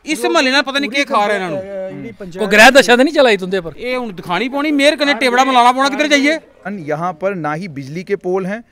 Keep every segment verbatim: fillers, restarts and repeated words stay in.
इस महल्ले नाल पता नहीं की खा रहे इन्हां कोई ग्रह दशा तो नहीं चलाई तुंदे पर? ये हुण दिखानी पौनी मेयर कने टेबड़ा मलाना पौना किधर जाइए। यहाँ पर ना ही बिजली के पोल हैं,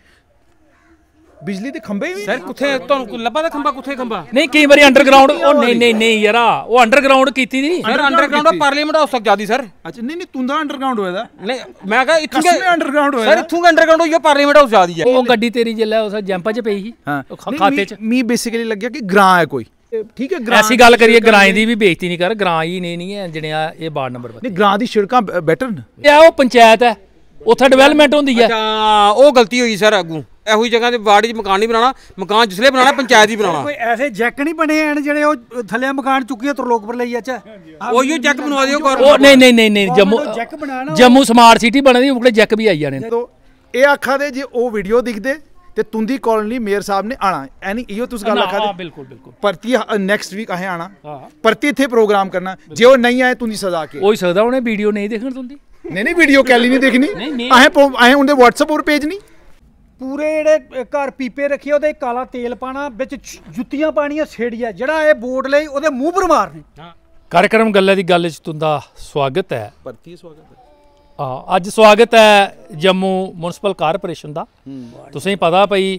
बिजली के खंबे भी सर कुथे तुहानू लब्भा दा खंबा कुथे खंबा नहीं कई बारी अंडरग्राउंड ओ नहीं नहीं नहीं यारा वो अंडरग्राउंड कीती दी सर अंडरग्राउंड पार्लियामेंट हाउस तक जादी सर। अच्छा नहीं नहीं तुंदा अंडरग्राउंड होया दा नहीं मैं कहा इत्थों के अंडरग्राउंड होया सर इत्थों के अंडरग्राउंड होया पार्लियामेंट हाउस जादी है। ओ गड्डी तेरी जेल्लै उस जंपा च पई ही खाते च मी बेसिकली लग गया कि ग्रां है कोई ठीक है। ऐसी गल करिए ग्रां दी भी बेइज्जती नहीं कर, ग्रां ही नहीं नहीं है जनेआ ये वार्ड नंबर नहीं ग्रां दी सड़कां बेटर न ए ओ पंचायत है उत्थे डेवलपमेंट होंदी है। अच्छा ओ गलती होई सर अगू ਇਹੋ ਹੀ ਜਗ੍ਹਾ ਤੇ ਵਾਰਡ 'ਚ ਮਕਾਨ ਨਹੀਂ ਬਣਾਉਣਾ, ਮਕਾਨ ਜਿਸਲੇ ਬਣਾਉਣਾ ਪੰਚਾਇਤ ਹੀ ਬਣਾਉਣਾ। ਕੋਈ ਐਸੇ ਜੈਕ ਨਹੀਂ ਬਣੇ ਹਨ ਜਿਹੜੇ ਉਹ ਥੱਲੇ ਮਕਾਨ ਚੁੱਕੀਏ ਤਰਲੋਕਪੁਰ ਲਈ ਅੱਛਾ ਉਹੀ ਜੈਕ ਬਣਵਾ ਦਿਓ ਉਹ ਨਹੀਂ ਨਹੀਂ ਨਹੀਂ ਨਹੀਂ ਜੰਮੂ ਜੰਮੂ ਸਮਾਰਟ ਸਿਟੀ ਬਣੇ ਦੀ ਉਹਦੇ ਜੈਕ ਵੀ ਆਈ ਜਾਣੇ। ਇਹ ਆਖਾ ਦੇ ਜੇ ਉਹ ਵੀਡੀਓ ਦਿਖਦੇ ਤੇ ਤੁੰਦੀ ਕਾਲੋਨੀ ਮੇਅਰ ਸਾਹਿਬ ਨੇ ਆਣਾ ਐਨੀ ਇਹੋ ਤੁਸੀਂ ਗੱਲ ਆਖਾ ਦੇ ਬਿਲਕੁਲ ਬਿਲਕੁਲ ਪਰਤੀ ਨੈਕਸਟ ਵੀਕ ਆਹੇ ਆਣਾ ਪਰਤੀ ਇੱਥੇ ਪ੍ਰੋਗਰਾਮ ਕਰਨਾ ਜੇ ਉਹ ਨਹੀਂ ਆਏ ਤੁੰਦੀ ਸਜ਼ਾ ਕੇ ਉਹੀ ਸਕਦਾ ਉਹਨੇ ਵੀਡੀਓ ਨਹੀਂ ਦੇਖਣ ਤੁੰਦੀ ਨਹੀਂ ਨਹੀਂ ਵੀਡੀਓ ਕੈਲੀ ਨਹੀਂ ਦੇਖਣੀ ਆਹੇ ਆਹੇ ਉਹਦੇ WhatsApp ਉੱਪਰ ਭੇਜ ਨਹੀਂ ਪੂਰੇ ਜਿਹੜੇ ਘਰ ਪੀਪੇ ਰੱਖੇ ਉਹਦੇ ਕਾਲਾ ਤੇਲ ਪਾਣਾ ਵਿੱਚ ਜੁੱਤੀਆਂ ਪਾਣੀਆਂ ਛੇੜੀਆਂ ਜਿਹੜਾ ਇਹ ਬੋਰਡ ਲਈ ਉਹਦੇ ਮੂੰਹ ਪਰ ਮਾਰਨੇ। कार्यक्रम गल्ला दी गल च तुंदा स्वागत है परती स्वागत है हाँ अज स्वागत है जम्मू म्यूनसिपल कारपोरेशन दा। तुसें पता भाई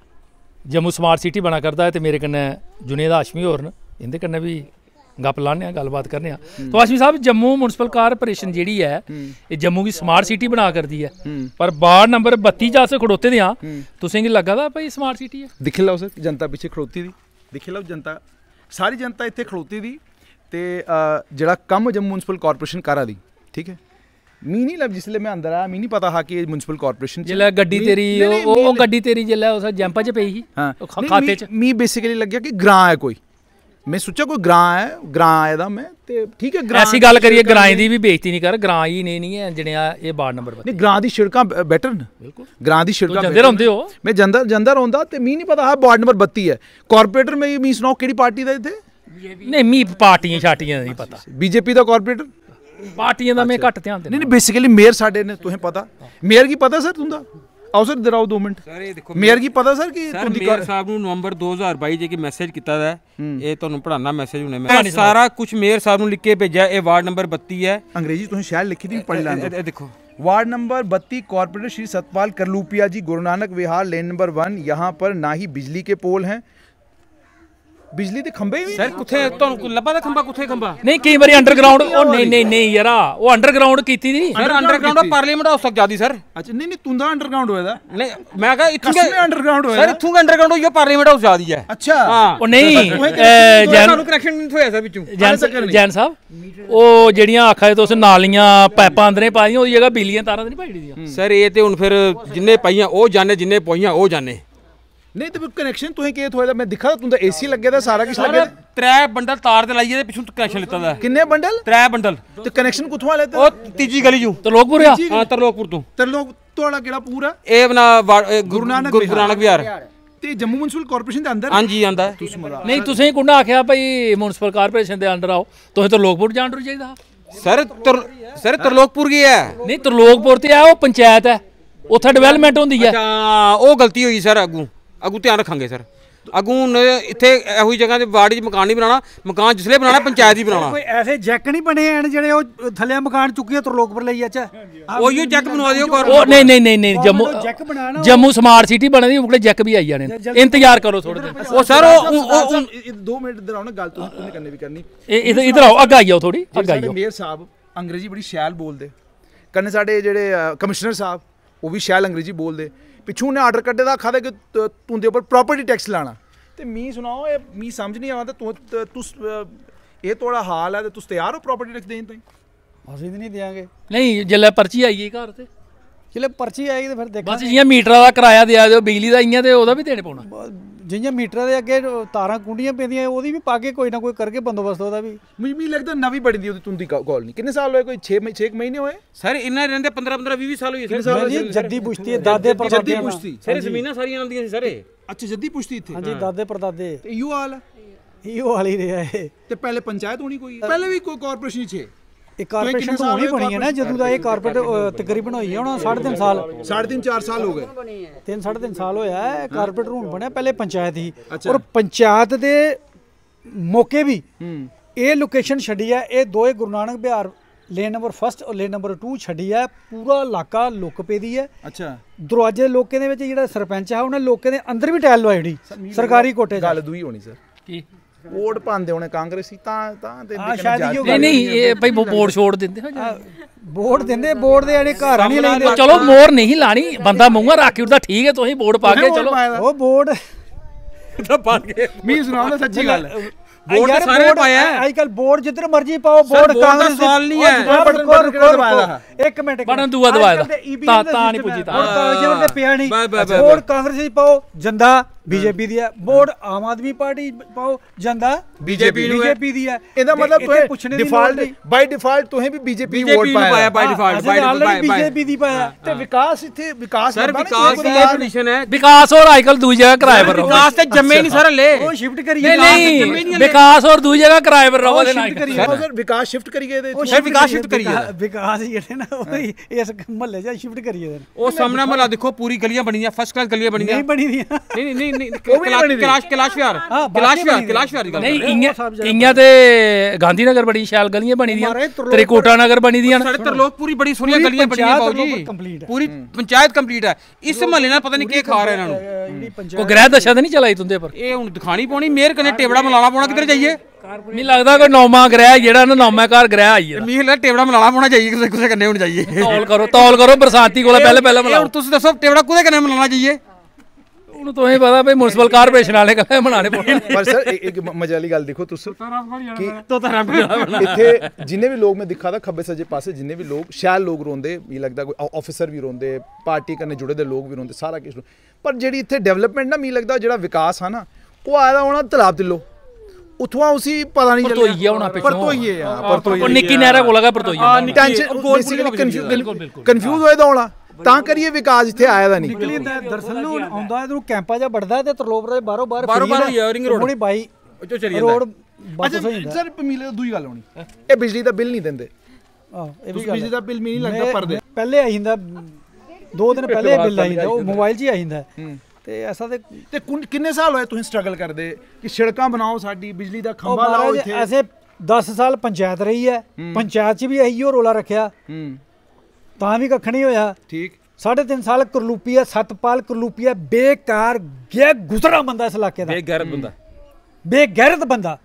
जम्मू स्मार्ट सिटी बना करदा है ते मेरे कन्नै जुनेद हाशमी होर न इंदे कन्नै भी गप लाने गलबात करने। तो हाशमी साहब जम्मू म्यूनसिपल कारपोरेशन जी है ये जम्मू की स्मार्ट सिटी बना करती है पर वार्ड नंबर बत्ती च अस खड़ोते दे हाँ तुसें गी लग्गा दा भाई स्मार्ट सिटी है? दिक्खी लैओ सर जनता पिछे खड़ोती दी दिक्खी लैओ जनता सारी जनता इत्थे खड़ोती दी ते जिहड़ा कम जम्मू म्यूनसिपल कारपोरेशन करा दी ठीक है मी नहीं लब जिसले मैं अंदर आया मी नहीं पता हा कि म्यूनसिपल कारपोरेशन जिल्लै गड्डी तेरी ओ गड्डी तेरी जिल्लै उस जंपा च पई ही खाते च मी बेसिकली लग गया कि ग्रां है कोई मैं सोचा कोई ग्रां है ग्रां आया दा मैं ते ठीक है ग्रां ऐसी गल करिए ग्रां दी भी बेइज्जती नहीं कर, ग्रां ही नहीं नहीं है जनेआ ये वार्ड नंबर नहीं ग्रां दी सड़कां बेटर न बिल्कुल ग्रां दी सड़कां जंदे रौंदे हो मैं जंदा जंदा रौंदा ते मी नहीं पता हा वार्ड नंबर बत्ती है कारपोरेटर में मी सुनाओ केड़ी पार्टी दा इत्थे नहीं मी पार्टियां शार्टियां नहीं पता बीजेपी दा कारपोरेटर पार्टियां दा मैं घट ध्यान देना नहीं नहीं बेसिकली मेयर साडे ने तुसें पता मेयर की पता सर तुंदा आओ सर इधर आओ दो मिनट सर ये देखो मेयर की पता सर कि सर मेयर साहब ਨੂੰ ਨਵੰਬਰ ਦੋ ਹਜ਼ਾਰ ਬਾਈ ਜੇ ਕਿ ਮੈਸੇਜ ਕੀਤਾ ਹੈ ਇਹ ਤੁਹਾਨੂੰ ਪੜਾਣਾ ਮੈਸੇਜ ਹੁਣੇ ਮੈਂ ਸਾਰਾ ਕੁਝ ਮੇयर साहब ਨੂੰ ਲਿਖ ਕੇ ਭੇਜਿਆ। ਇਹ ਵਾਰਡ ਨੰਬਰ ਬੱਤੀ ਹੈ अंग्रेजी तुसें शायद लिखी थी पढ़ लेना ਇਹ देखो वार्ड नंबर बत्ती corporator Shri Satpal Karlupia ji Guru Nanak Vihar lane number one. यहाँ पर ना ही बिजली के पोल हैं बिजली के खंबे भी सर कुथे ਤੁਹਾਨੂੰ ਲੱਭਾ ਦਾ ਖੰਬਾ ਕੁਥੇ ਖੰਬਾ नहीं कई बारी अंडरग्राउंड ओ नहीं नहीं नहीं यारा वो अंडरग्राउंड कीती दी सर अंडरग्राउंड पार्लियामेंट हाउस तक जादी सर। अच्छा नहीं नहीं तुंदा अंडरग्राउंड होया दा नहीं मैं कहा इत्थों के अंडरग्राउंड होया सर इत्थों के अंडरग्राउंड होया पार्लियामेंट हाउस जादी है। अच्छा हां ओ नहीं जैन ਤੁਹਾਨੂੰ ਕਨੈਕਸ਼ਨ ਨਹੀਂ ਹੋਇਆ ਸਰ ਵਿੱਚੋਂ जैन जैन साहब ਉਹ ਜਿਹੜੀਆਂ ਆਖਾਂ ਤੁਸੀਂ ਨਾਲੀਆਂ ਪਾਈਪਾਂ ਅੰਦਰੇ ਪਾਈਆਂ ਉਹਦੀ ਜਗ੍ਹਾ ਬਿਜਲੀਆਂ ਤਾਰਾਂ ਤੇ ਨਹੀਂ ਪਾਈ ਦੀਆਂ ਸਰ ਇਹ ਤੇ ਹੁਣ ਫਿਰ ਜਿੰਨੇ ਪਾਈਆਂ ਉਹ ਜਾਣੇ ਜਿੰਨੇ ਪੋਈਆਂ ਉਹ ਜਾਣੇ नहीं तो कनेक्शन तुहें के थोड़ा मैं दिखा तुंदा एसी लगे दा सारा कुछ लगे त्रै बंडल तार ते लाइए ते पिछों कनेक्शन लेता दा किन्ने बंडल त्रै बंडल ते कनेक्शन कुथों वाले ते ओ तीजी गली जू तरलोकपुर हां तरलोकपुर तो तरलोक तोड़ा केड़ा पूरा ए बना गुरु नानक गुरु नानक विहार ते जम्मू म्यूनसिपल कारपोरेशन दे अंदर हां जी आंदा नहीं तुसें कुंडा आखिया भाई म्यूनसिपल कारपोरेशन दे अंडर आओ तुसें तरलोकपुर जान रू चाहिदा सर तर सर तरलोकपुर की है नहीं तरलोकपुर ते है ओ पंचायत है उत्थे डेवलपमेंट होंदी है। अच्छा ओ गलती हुई सर अगू अगू ध्यान रखांगे सर अगू इत्थे ਇਹੋ ਹੀ ਜਗ੍ਹਾ ਤੇ ਵਾਰਡ 'ਚ ਮਕਾਨ ਨਹੀਂ ਬਣਾਉਣਾ, ਮਕਾਨ ਜਿਸਲੇ ਬਣਾਉਣਾ ਪੰਚਾਇਤ ਹੀ ਬਣਾਉਣਾ। ਕੋਈ ਐਸੇ ਜੈਕ ਨਹੀਂ ਬਣੇ ਹਨ ਜਿਹੜੇ ਉਹ ਥੱਲੇ ਮਕਾਨ ਚੁੱਕੀਏ ਤਰਲੋਕਪੁਰ ਲਈ ਅੱਛਾ ਉਹੀ ਜੈਕ ਬਣਵਾ ਦਿਓ ਉਹ ਨਹੀਂ ਨਹੀਂ ਨਹੀਂ ਨਹੀਂ ਜੰਮੂ ਜੰਮੂ ਸਮਾਰਟ ਸਿਟੀ ਬਣੇ ਦੀ ਉਹਦੇ ਜੈਕ ਵੀ ਆਈ ਜਾਣੇ ਇੰਤਜ਼ਾਰ ਕਰੋ ਥੋੜੇ ਦਿਨ। ਉਹ ਸਰ ਉਹ दो मिनट इधर आओ ना गल तुमने करनी भी करनी इधर इधर आओ अग्गे आई जाओ थोड़ी अग्गे आई जाओ। मेयर साहब अंग्रेजी बड़ी शैल बोलदे कन्ने साडे जेहड़े कमिश्नर साहब वो भी शैल अंग्रेजी बोलदे पिछू ने आर्डर कड्डे दा आखा दे कि तुंदे उपर प्रॉपर्टी टैक्स लाना ते मी सुनाओ ए मी समझ नहीं आवा ते तुस ये थोड़ा हाल है ते तुस तैयार हो प्रॉपर्टी टैक्स देने ताईं? ਅਸੀਂ ਵੀ ਨਹੀਂ ਦੇਾਂਗੇ नहीं जिल्लै पर्ची आई गई घर ते ਜਿਲੇ ਪਰਚੀ ਆਏਗੀ ਤੇ ਫਿਰ ਦੇਖਾਂਗੇ बस जियां मीटरा दा किराया दिया दिओ बिजली दा इयां ते ओदा भी देने पौना ਜਿਹੀਆਂ ਮੀਟਰਾਂ ਦੇ ਅੱਗੇ ਤਾਰਾਂ ਕੁੰਡੀਆਂ ਪੈਂਦੀਆਂ ਉਹਦੀ ਵੀ ਪਾ ਕੇ ਕੋਈ ਨਾ ਕੋਈ ਕਰਕੇ ਬੰਦੋਬਸਤ ਉਹਦਾ ਵੀ ਮੈਨੂੰ ਲੱਗਦਾ ਨਵੀਂ ਬੜੀ ਦੀ ਉਹਦੀ ਤੁੰਦੀ ਕਾਲੋਨੀ ਕਿੰਨੇ ਸਾਲ ਹੋਏ ਕੋਈ ਛੇ ਛੇ ਮਹੀਨੇ ਹੋਏ ਸਰ ਇਹਨਾਂ ਰਹਿੰਦੇ ਪੰਦਰਾਂ ਪੰਦਰਾਂ ਵੀਹ ਵੀਹ ਸਾਲ ਹੋਏ ਸਰ ਜੀ ਜੱਦੀ ਪੁਸ਼ਤੀ ਹੈ ਦਾਦੇ ਪਰਦਾਦੇ ਜੱਦੀ ਪੁਸ਼ਤੀ ਸਰ ਜ਼ਮੀਨਾਂ ਸਾਰੀਆਂ ਆਉਂਦੀਆਂ ਸੀ ਸਰ ਅੱਛਾ ਜੱਦੀ ਪੁਸ਼ਤੀ ਇੱਥੇ ਹਾਂਜੀ ਦਾਦੇ ਪਰਦਾਦੇ ਤੇ ਇਹੋ ਹਾਲ ਹੈ ਇਹੋ ਹਾਲ ਹੀ ਰਿਹਾ ਹੈ ਤੇ ਪਹਿਲੇ ਪੰਚਾਇਤ ਹੋਣੀ ਕੋਈ ਪਹਿਲੇ ਵੀ ਕੋਈ ਕਾਰਪੋਰੇਸ਼ਨ ਛੇ ਇਹ ਕਾਰਪੋਰੇਸ਼ਨ ਤੋਂ ਹੋਣੀ ਬਣੀ ਹੈ ਨਾ ਜਦੋਂ ਦਾ ਇਹ ਕਾਰਪੋਰੇਟ ਤਕਰੀਬਨ ਹੋਈ ਹੈ ਹੁਣ ਸਾਢੇ ਤਿੰਨ ਸਾਲ ਸਾਢੇ ਤਿੰਨ ਚਾਰ ਸਾਲ ਹੋ ਗਏ ਤਿੰਨ ਸਾਢੇ ਤਿੰਨ ਸਾਲ ਹੋਇਆ ਹੈ ਕਾਰਪੋਰੇਟ ਹੁਣ ਬਣਿਆ ਪਹਿਲੇ ਪੰਚਾਇਤ ਹੀ ਔਰ ਪੰਚਾਇਤ ਦੇ ਮੌਕੇ ਵੀ ਇਹ ਲੋਕੇਸ਼ਨ ਛੱਡੀ ਹੈ, ਇਹ ਦੋਏ Guru Nanak Bihar lane number first ਔਰ ਲੇਨ ਨੰਬਰ ਟੂ ਛੱਡੀ ਹੈ। ਪੂਰਾ ਇਲਾਕਾ ਲੁੱਕ ਪੇ ਦੀ ਹੈ। ਅੱਛਾ ਦਰਵਾਜ਼ੇ ਲੋਕੇ ਦੇ ਵਿੱਚ ਜਿਹੜਾ ਸਰਪੰਚ ਹੈ ਉਹਨੇ ਲੋਕੇ ਦੇ ਅੰਦਰ ਵੀ ਟਾਇਲ ਲਵਾਈ ਹੋਣੀ ਸਰਕਾਰੀ ਕੋਠੇ 'ਚ। ਗੱਲ ਦੂਈ ਹੋਣੀ ਸਰ ਕੀ ਵੋਟ ਪਾਉਂਦੇ ਹੋਣੇ ਕਾਂਗਰਸੀ ਤਾਂ ਤਾਂ ਤੇ ਹਾਂ, ਸ਼ਾਇਦ ਇਹੋ ਨਹੀਂ ਨਹੀਂ ਇਹ ਭਾਈ ਬੋਰਡ ਛੋੜ ਦਿੰਦੇ ਹੋ ਜਾਂ ਵੋਟ ਦਿੰਦੇ ਬੋਰਡ ਦੇ ਜਿਹੜੇ ਘਰ ਨਹੀਂ ਲੈਂਦੇ। ਚਲੋ ਮੋਰ ਨਹੀਂ ਲਾਣੀ, ਬੰਦਾ ਮੂੰਹਾਂ ਰੱਖ ਕੇ ਉਹਦਾ ਠੀਕ ਹੈ, ਤੁਸੀਂ ਵੋਟ ਪਾ ਕੇ ਚਲੋ ਉਹ ਬੋਰਡ ਤਾਂ ਪਾ ਕੇ ਮੀਂਹ ਸੁਣਾਉਂਦਾ ਸੱਚੀ ਗੱਲ ਵੋਟ ਯਾਰ ਸਾਰੇ ਬੋਰਡ ਪਾਇਆ ਹੈ। ਅੱਜ ਕੱਲ ਬੋਰਡ ਜਿੱਧਰ ਮਰਜੀ ਪਾਓ ਸਰ, ਬੋਰਡ ਵੋਟ ਦਾ ਕਾਂਗਰਸ ਸਵਾਲ ਨਹੀਂ ਹੈ। ਬਟਨ- ਬਟਨ ਕਿਹੜਾ ਦਬਾਇਆ ਇੱਕ ਮਿੰਟ ਇੱਕ ਬਟਨ ਮਿੰਟ। ਦੂਆ ਦਬਾਇਆ ਅੱਜ ਕੱਲ੍ਹ ਤੇ E B M ਤਾਂ- ਦਾ ਤਾਂ ਨਹੀਂ system ਪੁੱਜੀ ਹੈ। ਤਾਂ। ਵੋਟ ਕਾਗਜ਼ਾਂ ਤੇ ਪਿਆ ਨਹੀਂ। ਬਸ, ਬਸ, ਬਸ, ਵੋਟ ਕਾਂਗਰਸ ਦੀ ਪਾਓ ਜੰਦਾ ਬੀਜੇਪੀ ਦੀ ਹੈ, ਵੋਟ ਆਮ ਆਦਮੀ ਪਾਰਟੀ ਪਾਓ ਜੰਦਾ ਬੀਜੇਪੀ ਨੂੰ ਹੈ। ਬੀਜੇਪੀ ਦੀ ਹੈ। ਇਹਦਾ ਤੇ ਮਤਲਬ ਇੱਥੇ ਪੁੱਛਣੇ ਤੁਸੀਂ ਦੀ ਡਿਫਾਲਟ ਲੋੜ ਨਹੀਂ। ਬਾਈ ਡਿਫਾਲਟ ਤੁਸੀਂ ਵੀ ਬੀਜੇਪੀ ਵੋਟ ਬੀਜੇਪੀ ਨੂੰ ਪਾਇਆ ਪਾਇਆ by default by already BJP ਦੀ ਪਾਇਆ। ਤੇ ਵਿਕਾਸ ਇੱਥੇ ਵਿਕਾਸ ਸਰ ਲੱਭਾ ਨਾ ਵਿਕਾਸ ਕਿਤੇ ਦੀ ਕੰਡੀਸ਼ਨ ਹੈ। ਵਿਕਾਸ ਔਰ ਆਈਕਲ ਦੂਜੀ ਜਗ੍ਹਾ ਕਿਰਾਏ ਪਰ ਰਹੋ। ਵਿਕਾਸ ਤੇ ਜੰਮੇ ਨਹੀਂ ਸਰ ਲੈ ਉਹ ਸ਼ਿਫਟ ਕਰੀ ਨਹੀਂ ਜੰਮੇ ਨਹੀਂ ਨਹੀਂ ਵਿਕਾਸ ਔਰ ਦੂਜੀ ਜਗ੍ਹਾ ਕਿਰਾਏ ਪਰ ਰਹੋ ਦੇ ਨਾਲ shift ਕਰੀ। ਸਰ ਵਿਕਾਸ ਸ਼ਿਫਟ ਕਰੀਏ ਤੇ ਸਰ ਵਿਕਾਸ shift ਕਰੀਏ ਇਹਦਾ। ਵਿਕਾਸ ਹੀ ਜਿਹੜੇ ਨਾ ਉਹ ਹੀ ਇਸ ਮਹੱਲੇ 'ਚ ਸ਼ਿਫਟ ਕਰੀਏ ਇਹਦੇ। ਉਹ ਸਾਹਮਣੇ ਮਹੱਲਾ ਦੇਖੋ ਪੂਰੀ ਗਲੀਆਂ ਬਣੀਆਂ ਫਸਟ ਕਲਾਸ ਗਲੀਆਂ ਬਣੀਆਂ ਨਹੀਂ ਬਣੀ ਦੀਆਂ। ਨਹੀਂ ਨਹੀਂ ਨਹੀਂ ਉਹ ਵੀ ਨਹੀਂ ਬਣੀ ਦੀ। ਕਲਾਸ਼ ਕਲਾਸ਼ ਵਿਹਾਰ ਹਾਂ, ਕਲਾਸ਼ ਬਾਕੀ ਵਿਹਾਰ ਬਣੀ ਕਲਾਸ਼ ਵਿਹਾਰ ਦੀ ਗੱਲ ਨਹੀਂ ਕਰ ਰਹੇ ਇੰਗੀਆਂ ਇੰਗੀਆਂ ਤੇ ਗਾਂਧੀ ਨਗਰ ਬੜੀ ਸ਼ੈਲ ਗਲੀਆਂ ਬਣੀ ਦੀਆਂ, ਤ੍ਰਿਕੋਟਾ ਨਗਰ ਬਣੀ ਦੀਆਂ। ਸਾਡੇ ਤਰਲੋਕ ਪੂਰੀ ਬੜੀ ਸੋਹਣੀਆਂ ਪੂਰੀ ਗਲੀਆਂ ਬਣੀਆਂ ਬਾਊ ਪੰਚਾਇਤ ਜੀ complete ਹੈ। ਪੂਰੀ ਪੰਚਾਇਤ ਕੰਪਲੀਟ ਹੈ। ਇਸ ਮਹੱਲੇ ਨਾਲ ਪਤਾ ਨਹੀਂ ਕੀ ਖਾ ਰਹੇ ਇਹਨਾਂ ਨੂੰ। ਜਿਹੜੀ ਕੋਈ ਪੰਚਾਇਤ ਗ੍ਰਹਿ ਦਸ਼ਾ ਤਾਂ ਨਹੀਂ ਚਲਾਈ ਤੁੰਦੇ ਪਰ? ਇਹ ਹੁਣ ਦਿਖਾਣੀ ਪਾਉਣੀ ਮੇਰ ਕਨੇ ਟੇਬੜਾ ਮਲਾਣਾ ਪਾਉਣਾ ਕਿੱਧਰ ਜਾਈਏ। ਮੈਨੂੰ ਲੱਗਦਾ ਕੋਈ ਨੌਵਾਂ ਗ੍ਰਹਿ ਜਿਹੜਾ ਨਾ ਨੌਵਾਂ ਘਰ ਗ੍ਰਹਿ ਆਈ ਹੈ। ਮੀਂਹ ਲੈ ਟੇਬੜਾ ਮਲਾਣਾ ਪਾਉਣਾ ਚਾਹੀਏ ਕਿਸੇ ਕਿਸੇ ਕੰਨੇ ਹੁਣ ਜਾਈਏ। ਤੌਲ ਕਰੋ ਤੌਲ ਕਰੋ ਬਰਸਾਤੀ ਕੋਲੇ ਪਹਿਲੇ ਪਹਿਲੇ ਇਹ ਹੁਣ ਮਿਲਾਓ। ਤੁਸੀਂ ਦੱਸੋ ਟੇਬੜਾ ਕੁਦੇ ਕੰਨੇ ਮਲਾਣਾ ਚਾਹੀਏ। ਉਹਨੂੰ ਤੁਸੀਂ ਪਤਾ ਭਈ ਮਿਊਨਿਸਪਲ ਕਾਰਪੋਰੇਸ਼ਨ ਵਾਲੇ ਕਹਿੰਦੇ ਬਣਾਣੇ ਪਾਉਣੇ। ਪਰ ਸਰ ਇੱਕ ਇੱਕ ਮਜ਼ੇ ਵਾਲੀ ਗੱਲ ਦੇਖੋ ਤੁਸੀਂ ਕਿ ਤੋ ਤਾਂ ਰਾਮ ਇੱਥੇ ਜਿੰਨੇ ਵੀ ਲੋਕ ਮੈਂ ਦਿਖਾ ਦਾ ਖੱਬੇ ਸੱਜੇ ਪਾਸੇ ਜਿੰਨੇ ਵੀ ਲੋਕ ਸ਼ਾਇਦ ਲੋਕ ਰੋਂਦੇ ਮੈਨੂੰ ਲੱਗਦਾ ਕੋਈ ਆਫੀਸਰ ਵੀ ਰੋਂਦੇ ਪਾਰਟੀ ਕਰਨੇ ਜੁੜੇ ਦੇ ਲੋਕ ਵੀ ਰੋਂਦੇ ਸਾਰਾ ਕੁਝ। ਪਰ ਜਿਹੜੀ ਇੱਥੇ ਡਿਵੈਲਪਮੈਂਟ ਨਾ ਮੈਨੂੰ ਲੱਗਦਾ ਜਿਹੜਾ ਵਿਕਾਸ ਆ ਨਾ ਉਹ ਆਇਆ ਹੋਣਾ ਤਲਾਬ ਦਿਲੋਂ ਉਥੋਂ ਉਸੇ ਪਤਾ ਨਹੀਂ ਚੱਲਿਆ ਪਰਤੋਈਆ ਹੋਣਾ ਪਿੱਛੋਂ। ਪਰਤੋਈਏ ਆ ਪਰਤੋਈਏ ਉਹ ਨਿੱਕੀ ਨਹਿਰਾ ਕੋਲ ਹੈਗਾ ਪਰਤੋਈਆ। ਟੈਨਸ਼ਨ ਬੇਸਿਕਲੀ ਕਨਫਿਊਜ਼ ਹੋਏ ਦਾ ਹੋਣਾ ਤਾਂ ਕਰੀਏ ਵਿਕਾਸ ਇੱਥੇ ਆਇਆ ਦਾ ਨਹੀਂ। ਨਿਕਲੀ ਤਾਂ ਦਰਸਲ ਨੂੰ ਆਉਂਦਾ ਇਹਨੂੰ ਕੈਂਪਾ ਜਾਂ ਵੜਦਾ ਤੇ ਤਰਲੋਕ ਦੇ ਬਾਹਰੋਂ ਬਾਹਰ ਬਾਹਰੋਂ ਬਾਹਰ ਹੀ ਆ, ਰਿੰਗ ਰੋਡ। ਹੁਣੀ ਬਾਈ ਚੋ ਚਲੀ ਰੋਡ ਅੱਛਾ ਵਾਪਸ ਹੋ ਜਾਂਦਾ। ਸਰ ਮਿਲੇ ਦੂਈ ਗੱਲ ਹੋਣੀ ਇਹ ਬਿਜਲੀ ਦਾ ਬਿੱਲ ਨਹੀਂ ਦਿੰਦੇ। ਆਹ ਇਹ ਵੀ ਤੁਸੀਂ ਗੱਲ ਬਿਜਲੀ ਦਾ ਬਿੱਲ ਮੈਨੂੰ ਨਹੀਂ ਲੱਗਦਾ ਮੈਂ- ਭਰਦੇ। ਪਹਿਲੇ ਆ ਜਾਂਦਾ ਦੋ ਦਿਨ ਪਹਿਲੇ ਬਿੱਲ ਆ ਜਾਂਦਾ ਉਹ ਮੋਬਾਈਲ 'ਚ ਹੀ ਆ ਜਾਂਦਾ ਤੇ ਐਸਾ ਤੇ ਤੇ ਕੁਨ- ਕਿੰਨੇ ਸਾਲ ਹੋਏ ਤੁਸੀਂ ਸਟਰਗਲ ਕਰਦੇ ਕਿ ਸੜਕਾਂ ਬਣਾਓ ਸਾਡੀ ਬਿਜਲੀ ਦਾ ਉਹ ਖੰਭਾ ਲਾਓ ਮਹਾਰਾਜ ਇੱਥੇ। ਐਸੇ ਦਸ ਸਾਲ ਪੰਚਾਇਤ ਰਹੀ ਹੈ ਪੰਚਾਇਤ 'ਚ ਵੀ ਇਹੀਓ ਰੋਲਾ ਰੱਖਿਆ ਹੂੰ ਤਾਂ ਵੀ ਕੱਖ ਨਹੀਂ ਹੋਇਆ। ਠੀਕ ਸਾਢੇ ਤਿੰਨ ਸਾਲ ਕਰਲੂਪੀਆ ਸਤਪਾਲ ਕਰਲੂਪੀਆ ਬੇਕਾਰ ਗਿਆ ਗੁਜ਼ਰਾ ਬੰਦਾ ਇਸ ਇਲਾਕੇ ਦਾ ਬੇਗੈਰਤ ਬੰਦਾ ਬੇਗੈਰਤ ਬੰਦਾ।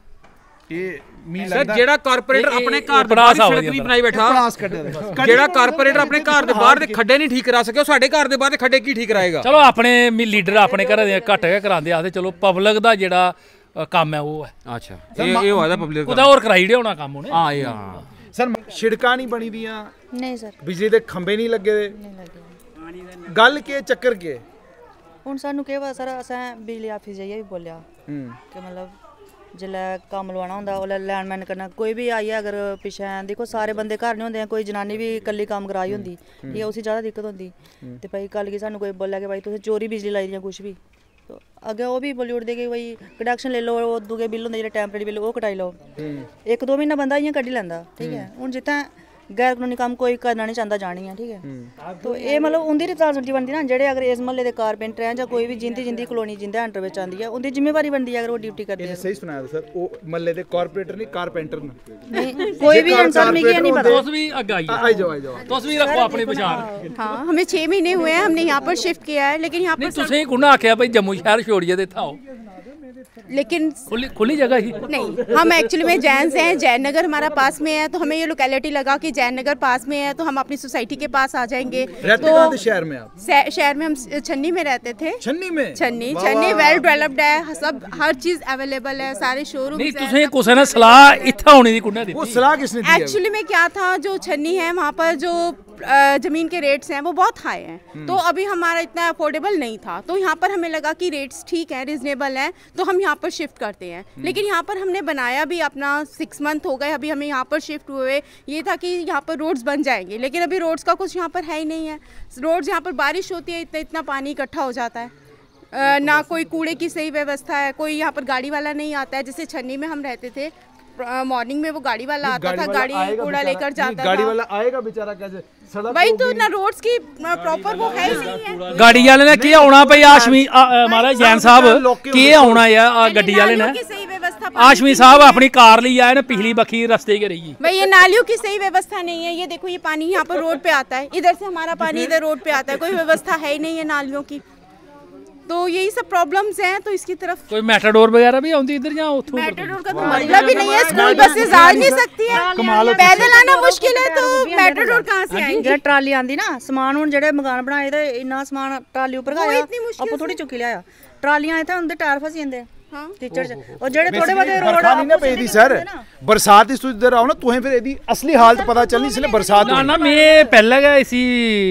ਇਹ ਮੀ ਸਰ ਲੱਗਦਾ ਜਿਹੜਾ ਕਾਰਪੋਰੇਟਰ ਆਪਣੇ ਘਰ ਦੇ ਪੜਾਸ ਬਾਹਰ ਆ ਸੜਕ ਵੀ ਬਣਾਈ ਬੈਠਾ ਕਲਾਸ ਕੱਢਿਆ ਦੇ। ਜਿਹੜਾ ਕਾਰਪੋਰੇਟਰ ਆਪਣੇ ਘਰ ਦੇ ਬਾਹਰ ਦੇ ਖੱਡੇ ਨਹੀਂ ਠੀਕ ਕਰਾ ਸਕਿਆ ਉਹ ਸਾਡੇ ਘਰ ਦੇ ਬਾਹਰ ਦੇ ਖੱਡੇ ਕੀ ਠੀਕ ਕਰਾਏਗਾ। ਚਲੋ ਆਪਣੇ ਵੀ ਲੀਡਰ ਆਪਣੇ ਘਰਾਂ ਦੇ ਘੱਟ ਕੇ ਕਰਾਉਂਦੇ ਆਖਦੇ ਚਲੋ ਪਬਲਿਕ ਦਾ ਜਿਹੜਾ ਅ, ਕੰਮ ਹੈ ਉਹ ਹੈ ਅੱਛਾ ਇਹ ਇਹ ਹੋਇਆ ਪਬਲਿਕ ਉਹਦਾ ਹੋਰ ਕਰਾਈ ਦੇ ਹੋਣਾ ਕੰਮ ਉਹਨੇ। ਹਾਂ ਇਹ ਹਾਂ ਸਰ ਸੜਕਾਂ ਨਹੀਂ ਬਣੀ ਦੀਆਂ ਨਹੀਂ ਸਰ ਬਿਜਲੀ ਦੇ ਖੰਭੇ ਨਹੀਂ ਲੱਗੇ ਦੇ ਨਹੀਂ ਲੱਗੇ। ਗੱਲ ਕੀ ਚੱਕਰ ਕੀ ਹੁਣ ਸਾਨੂੰ ਕੀ ਪਤਾ ਸਰ ਅਸਾਂ ਬਿਜਲੀ ਆਫਿਸ ਜਾਈਏ ਵੀ ਬੋਲਿਆ ਹੂੰ ਕਿ मतलब जिल्लै कम्म लवाना होंदा ओल्लै लैंडमैन करना कोई भी आई अगर पिच्छे दिक्खो सारे बंदे घर नहीं होंदे कोई जनानी भी कल्ली कम्म कराई होंदी ठीक है उसी ज़्यादा दिक्कत होंदी ते भाई कल गी सानू कोई बोलेआ कि भाई तुसें चोरी बिजली लाई दी कुछ भी तो अग्गें ओह् भी बोली ओड़दे कि भाई कनैक्शन ले लो दूए बिल होंदे जेह्ड़े टैंपरेरी बिल ओह् कटाई लओ इक दो म्हीना बंदा इ'यां कड्ढी लैंदा ठीक है हून जित्थें गैर कानूनी कम्म कोई करना नहीं चाहता जानी है ठीक है तो ये मतलब उंदी रिस्पांसिबिलिटी बनदी ना जेह्ड़े अगर इस म्हल्ले दे कारपेंटर हैं जां कोई भी जिंदी जिंदी कलोनी जिंदे अंडर बिच आंदी है उंदी जिम्मेवारी बनदी है अगर ओह् ड्यूटी करदे ਇਹਨੇ ਸਹੀ ਸੁਣਾਇਆ ਸਰ ਉਹ ਮੱਲੇ ਦੇ ਕਾਰਪੋਰੇਟਰ ਨਹੀਂ ਕਾਰਪੈਂਟਰ ਨੇ नहीं कोई भी इंसान मिगी नहीं पता तुस भी अग्गे आई ਆਈ ਜਾਓ ਆਈ ਜਾਓ तुस भी रखो अपनी पहचान। हाँ हमें छह महीने हुए हैं हमने यहाँ पर शिफ्ट किया है लेकिन यहाँ नहीं पर तुसें कुन्ना आख्या भाई जम्मू शहर छोड़िए ते इत्थै आओ लेकिन खुली खुली जगह ही नहीं हम एक्चुअली में जैन से हैं जैन नगर हमारा पास में है तो हमें ये लोकेलिटी लगा कि जैन नगर पास में है तो हम अपनी सोसाइटी के पास आ जाएंगे रहते तो कहाँ थे शहर में आप शहर शहर में हम छन्नी में रहते थे छन्नी में छन्नी वाह, छन्नी वाह। वेल डेवलप्ड है सब हर चीज अवेलेबल है सारे शोरूम नहीं तुसें कुसै ने सलाह इत्थै होने दी कुन्ना वो दी सलाह किसने दी है एक्चुअली में क्या था जो छन्नी है वहाँ पर जो अ, जमीन के रेट्स हैं वो बहुत हाई हैं तो अभी हमारा इतना अफोर्डेबल नहीं था तो यहाँ पर हमें लगा कि रेट्स ठीक हैं रिजनेबल हैं तो हम यहाँ पर शिफ्ट करते हैं लेकिन यहाँ पर हमने बनाया भी अपना सिक्स मंथ हो गए अभी हमें यहाँ पर शिफ्ट हुए ये था कि यहाँ पर रोड्स बन जाएंगे लेकिन अभी रोड्स का कुछ यहाँ पर है ही नहीं है रोड्स यहाँ पर बारिश होती है इतना इतना पानी इकट्ठा हो जाता है अ, ना कोई कूड़े की सही व्यवस्था है कोई यहाँ पर गाड़ी वाला नहीं आता है जैसे छन्नी में हम रहते थे मॉर्निंग में वो गाड़ी वाला आता था वाला गाड़ी आएगा कूड़ा बेचारा- लेकर जाता नहीं, गाड़ी था वाला आएगा बेचारा कैसे सड़क वही तो होगी। ना रोड्स की प्रॉपर वो है ही नहीं है गाड़ी वाले ने की आना भई आशमी महाराज जैन साहब की आना है आ गड्डी वाले ने नालियों की सही व्यवस्था आशमी साहब अपनी कार ली आए ना पिछली बखी रास्ते के रही। भाई ये नालियों की सही व्यवस्था नहीं है। ये देखो ये पानी यहाँ पर रोड पे आता है, इधर से हमारा पानी इधर रोड पे आता है, कोई व्यवस्था है ही नहीं है नालियों की। तो यही सब प्रॉब्लम्स हैं। तो इसकी तरफ कोई मेटाडोर वगैरह भी आती इधर या उधर? मेट्रोडोर का तो मतलब ही नहीं है, स्कूल बसेस आ नहीं सकती है, पैदल आना मुश्किल है, तो मेट्रोडोर कहाँ से आएंगे? ਜਿਹੜਾ ਟਰਾਲੀ ਆਂਦੀ ਨਾ ਸਮਾਨ ਹੁਣ ਜਿਹੜੇ ਮਕਾਨ ਬਣਾਏ ਤੇ ਇੰਨਾ ਸਮਾਨ ਟਰਾਲੀ ਉੱਪਰ ਉਹ ਗਾਇਆ ਇਤਨੀ ਮੁਸ਼ਕਿਲ ਆਪਾਂ ਥੋੜੀ ਚੁੱਕੀ ਲਿਆ ਟਰਾਲੀਆਂ ਇੱਥੇ ਹੁੰਦੇ ਟਾਇਰ ਫਸ ਜਾਂਦੇ ਆ ਟੀਚਰ ਚ ਉਹ ਜਿਹੜੇ ਥੋੜੇ ਬਹੁਤੇ ਰੋਡ ਬਰਖਾ ਨਹੀਂ ਨਾ ਪੈਂਦੀ ਸਰ, ਬਰਸਾਤ ਇਸ ਤੋਂ ਇੱਧਰ ਆਓ ਨਾ ਤੁਸੀਂ ਫਿਰ ਇਹਦੀ ਅਸਲੀ ਹਾਲਤ ਪਤਾ ਚੱਲਣੀ ਇਸ ਲਈ ਬਰਸਾਤ ना ना मैं पहले गया इसी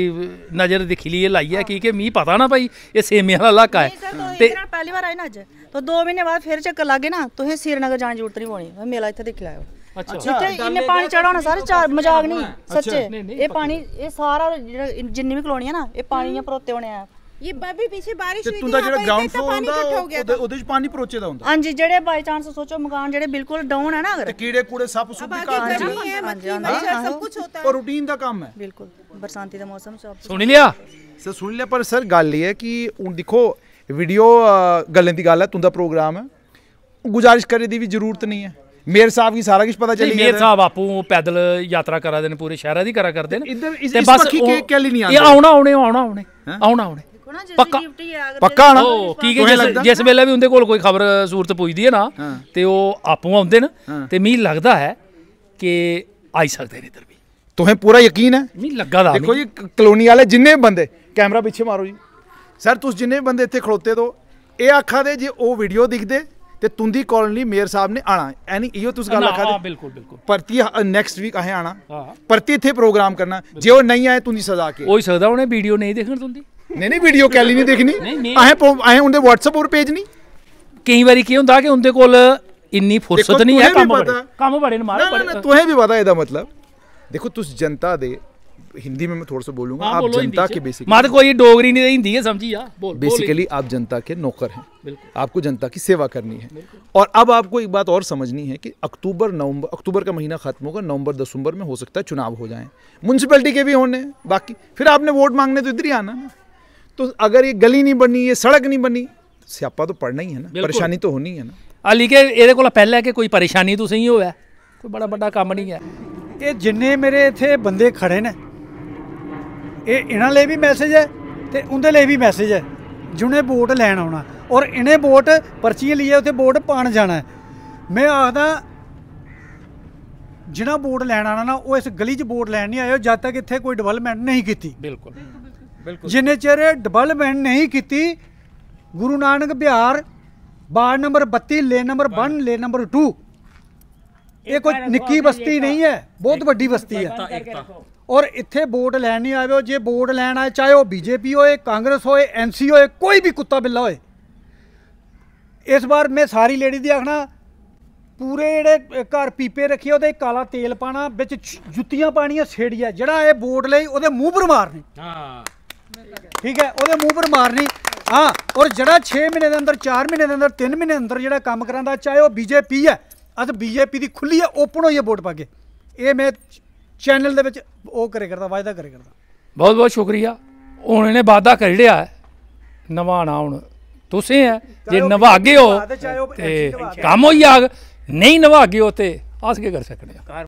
नजर दिखी ली लाई है क्योंकि मी पता ना भाई ये सेमे वाला इलाका है ਤੇ ਪਹਿਲੀ ਵਾਰ ਆਏ ਨਾ ਅੱਜ ਤਾਂ ਦੋ ਮਹੀਨੇ ਬਾਅਦ ਫਿਰ ਚੱਕਰ ਲੱਗੇ ਨਾ ਤੁਸੀਂ श्रीनगर ਜਾਣ ਦੀ ਜ਼ਰੂਰਤ ਨਹੀਂ ਪਣੀ ਮੇਲਾ ਇੱਥੇ ਦੇਖ ਲਿਆਓ अच्छा ਜਿੱਥੇ ਇੰਨੇ ਪਾਣੀ ਚੜਾ ਹੋਣਾ ਸਾਰੇ ਚਾਰ ਮਜ਼ਾਕ ਨਹੀਂ ਸੱਚੇ ਇਹ ਪਾਣੀ ਇਹ ਸਾਰਾ ਜਿਹੜਾ ਜਿੰਨੀ ਵੀ ਕਲੋਨੀਆਂ ਨਾ ਇਹ ਪਾਣੀਆਂ ਪਰੋਤੇ ਹੋਣੇ ਆ ये अभी पीछे बारिश ਤੇ हुई थी, ਤੁੰਦਾ ਜਿਹੜਾ यहाँ पर ਗਰਾਊਂਡ इतना ਫਲੋਰ पानी इकट्ठा हो ਹੁੰਦਾ गया था। ਉਹਦੇ ਵਿੱਚ ਪਾਣੀ ਪਰੋਚੇ ਦਾ ਹੁੰਦਾ ਹਾਂਜੀ ਜਿਹੜੇ ਬਾਈ ਚਾਂਸ ਸੋਚੋ ਮਕਾਨ ਜਿਹੜੇ ਬਿਲਕੁਲ ਡਾਊਨ ਹੈ ਨਾ ਤੇ ਅਗਰ ਕੀੜੇ ਕੂੜੇ ਸੱਪ ਸੁੱਪ अब ਵੀ आगे ਘਰ ਚ गर्मी है, मक्खी मच्छर सब कुछ होता है। ਉਹ ਰੂਟੀਨ ਦਾ ਕੰਮ ਹੈ। ਬਿਲਕੁਲ ਬਰਸਾਤੀ ਦਾ ਮੌਸਮ ਸਭ सुन लिया ਸਰ ਸੁਣ ਲਿਆ ਪਰ ਸਰ ਗੱਲ ਇਹ ਹੈ ਕਿ ਹੁਣ ਦੇਖੋ ਵੀਡੀਓ ਗੱਲਾਂ ਦੀ ਗੱਲ ਹੈ ਤੁੰਦਾ ਪ੍ਰੋਗਰਾਮ ਹੈ ਗੁਜ਼ਾਰਿਸ਼ ਕਰੇ ਦੀ ਵੀ ਜ਼ਰੂਰਤ ਨਹੀਂ ਹੈ ਮੇਰ ਸਾਹਿਬ ਕੀ ਸਾਰਾ ਕੁਝ ਪਤਾ ਚੱਲੀ मेयर साहब आपू पैदल यात्रा करा देने पूरे शहर दी करा करते ने इधर इस- ते इस बस पक्की ओ- के- कैली नहीं ये आंदे? आउना आउने आउना आउने आउना आउने ਨਾ ਜਿਸ ਪੱਕਾ- ਦੀ ਡਿਊਟੀ ਹੈ ਅਗਰ ਪੱਕਾ ਨਾ ਉਹ ਕੀ ਕਿ ਤੁਹਾਨੂੰ ਜਿਸ ਲੱਗਦਾ? ਜਿਸ ਵੇਲੇ ਵੀ ਉਹਦੇ ਕੋਲ ਕੋਈ ਖਬਰ ਸੂਰਤ ਪੁੱਜਦੀ ਹੈ ਨਾ ਤੇ ਉਹ ਆਪੂ ਆਉਂਦੇ ਨੇ ਤੇ ਮੈਨੂੰ ਲੱਗਦਾ ਹੈ ਕਿ ਆਈ ਸਕਦੇ ਨੇ ਇੱਧਰ ਵੀ तुम्हें पूरा यकीन है? ਮੈਨੂੰ ਲੱਗਾ ਦਾ देखो जी कलोनी वाले जिन्ने भी बंदे कैमरा पीछे मारो जी सर तुस जिन्ने भी बंदे इतने खड़ोते तो ये आखा दे जे वो वीडियो दिखदे ते तुंदी कॉलोनी मेयर साहब ने आना यानी इहो तुस गल आखा ਹਾਂ दे ਬਿਲकुਲ ਬਿਲकुल परती नेक्स्ट वीक अहें आना ਹਾਂ परती इत्थे प्रोग्राम करना जे वो नहीं आए तुंदी सजा के ਹੋ ਹੀ ਸਕਦਾ ਉਹਨੇ ਵੀਡੀਓ ਨਹੀਂ ਦੇਖਣ ਤੁੰਦੀ नहीं नहीं वीडियो कैली नहीं देखनी नहीं, नहीं। अहें पो- अहें उनके व्हाट्सएप पर भेज नहीं ਕਈ ਵਾਰੀ ਕੀ ਹੁੰਦਾ ਕਿ ਉਹਦੇ ਕੋਲ ਇੰਨੀ ਫੁਰਸਤ ਦੇਖੋ, ਨਹੀਂ ਹੈ तुम्हें भी ਕੰਮ पता- ਬੜੇ ਕੰਮ ਬੜੇ ਨੇ ਮਾਰੇ ना, ना, ना, बड़े तुम्हें भी पता है ਇਹਦਾ मतलब देखो तुस जनता दे हिंदी में मैं थोड़ा सा बोलूंगा हाँ, आप बोलो जनता हिंदी के से। बेसिकली मार कोई डोगरी नहीं हिंदी है समझी या बोल बेसिकली आप जनता के नौकर हैं बिल्कुल। आपको जनता की सेवा करनी है और अब आपको एक बात और समझनी है कि अक्टूबर नवंबर अक्टूबर का महीना खत्म होगा नवंबर दिसंबर में हो सकता है चुनाव हो जाएं म्यूनसिपैलिटी के भी होने हैं बाकी फिर आपने वोट मांगने तो इधर ही आना ना तो अगर ये गली नहीं बनी ये सड़क नहीं बनी स्यापा तो पड़ना ही है ना बिल्कुल। परेशानी तो होनी है ना अली के ਇਹਦੇ ਕੋਲ ਪਹਿਲਾਂ ਕਿ ਕੋਈ ਪਰੇਸ਼ਾਨੀ ਤੁਸੀਂ ਹੀ ਹੋਇਆ ਕੋਈ ਬੜਾ ਵੱਡਾ ਕੰਮ ਨਹੀਂ ਹੈ ਇਹ ਜਿੰਨੇ ਮੇਰੇ ਇੱਥੇ ਬੰਦੇ ਖੜੇ ਨੇ ਇਹ ਇਹਨਾਂ ਲਈ ਵੀ ਮੈਸੇਜ ਹੈ ਤੇ ਉਹਦੇ ਲਈ ਵੀ ਮੈਸੇਜ ਹੈ ਜਿਹਨੇ ਵੋਟ ਲੈਣ ਆਉਣਾ ਔਰ ਇਹਨੇ ਵੋਟ ਪਰਚੀਆਂ ਲਈਏ ਉੱਥੇ ਵੋਟ ਪਾਣ ਜਾਣਾ ਹੈ। ਮੈਂ ਆਖਦਾ ਜਿਹਨਾਂ ਵੋਟ ਲੈਣ ਆਣਾ ਨਾ ਉਹ ਇਸ ਗਲੀ 'ਚ ਵੋਟ ਲੈਣ ਨਹੀਂ ਆਇਓ ਜਦ ਤੱਕ ਇੱਥੇ ਕੋਈ ਡਿਵੈਲਪਮੈਂਟ ਨਹੀਂ ਕੀਤੀ ਬਿਲਕੁਲ ਬਿਲਕੁਲ ਜਿੰਨੇ ਚਿਰ ਡਿਵੈਲਪਮੈਂਟ ਨਹੀਂ ਕੀਤੀ ਗੁਰੂ ਨਾਨਕ ਬਿਹਾਰ ਵਾਰਡ ਨੰਬਰ ਬੱਤੀ ਲੇਨ ਨੰਬਰ ਇੱਕ ਲੇਨ ਨੰਬਰ ਦੋ ਇਹ ਕੋਈ ਨਿੱਕੀ ਬਸਤੀ ਨਹੀਂ ਹੈ ਬਹੁਤ ਵੱਡੀ ਬਸਤੀ ਹੈ ਔਰ ਇੱਥੇ ਵੋਟ ਲੈਣ ਨਹੀਂ ਆਇਓ ਜੇ ਵੋਟ ਲੈਣ ਆਏ ਚਾਹੇ ਉਹ ਬੀਜੇਪੀ ਹੋਏ ਕਾਂਗਰਸ ਹੋਏ ਐਨਸੀ ਹੋਏ ਕੋਈ ਵੀ ਕੁੱਤਾ ਬਿੱਲਾ ਹੋਏ ਇਸ ਵਾਰ ਮੈਂ ਸਾਰੀ ਲੇਡੀ ਦੀ ਆਖਣਾ ਪੂਰੇ ਜਿਹੜੇ ਘਰ ਪੀਪੇ ਰੱਖੇ ਉਹਦੇ ਕਾਲਾ ਤੇਲ ਪਾਣਾ ਵਿੱਚ ਛ- ਜੁੱਤੀਆਂ ਪਾਣੀਆਂ ਛੇੜੀਆਂ ਜਿਹੜਾ ਇਹ ਵੋਟ ਲਈ ਉਹਦੇ ਮੂੰਹ ਪਰ ਮਾਰਨੀ ਹਾਂ ਠੀਕ ਹੈ ਉਹਦੇ ਮੂੰਹ ਪਰ ਮਾਰਨੀ ਹਾਂ ਔਰ ਜਿਹੜਾ ਛੇ ਮਹੀਨੇ ਦੇ ਅੰਦਰ ਚਾਰ ਮਹੀਨੇ ਦੇ ਅੰਦਰ ਤਿੰਨ ਮਹੀਨੇ ਦੇ ਅੰਦਰ ਜਿਹੜਾ ਕੰਮ ਕਰਾਂਦਾ ਚਾਹੇ ਉਹ ਬੀਜੇਪੀ ਹੈ ਅੱਜ ਬੀਜੇਪੀ ਦੀ ਖੁੱਲੀ ਹੈ ਓਪਨ ਹੋਈ ਹੈ ਵੋਟ ਪਾ ਕੇ ਇਹ ਮੈਂ ਚੈਨਲ ਦੇ ਵਿੱਚ ਉਹ ਕਰੇ ਕਰਦਾ ਵਾਅਦਾ ਕਰੇ ਕਰਦਾ ਬਹੁਤ ਬਹੁਤ ਸ਼ੁਕਰੀਆ ਹੁਣ ਇਹਨੇ ਵਾਅਦਾ ਕਰ ਲਿਆ ਹੈ ਨਵਾਣਾ ਹੁਣ ਤੁਸੀਂ ਹੈ ਜੇ ਨਵਾਗੇ ਹੋ ਚਾਹੇ ਉਹ ਤੇ ਕੰਮ ਹੋਈ ਆਗ ਨਹੀਂ ਨਵਾਗੇ ਹੋ ਤੇ ਆਸ ਕੇ ਕਰ ਸਕਣੇ ਆ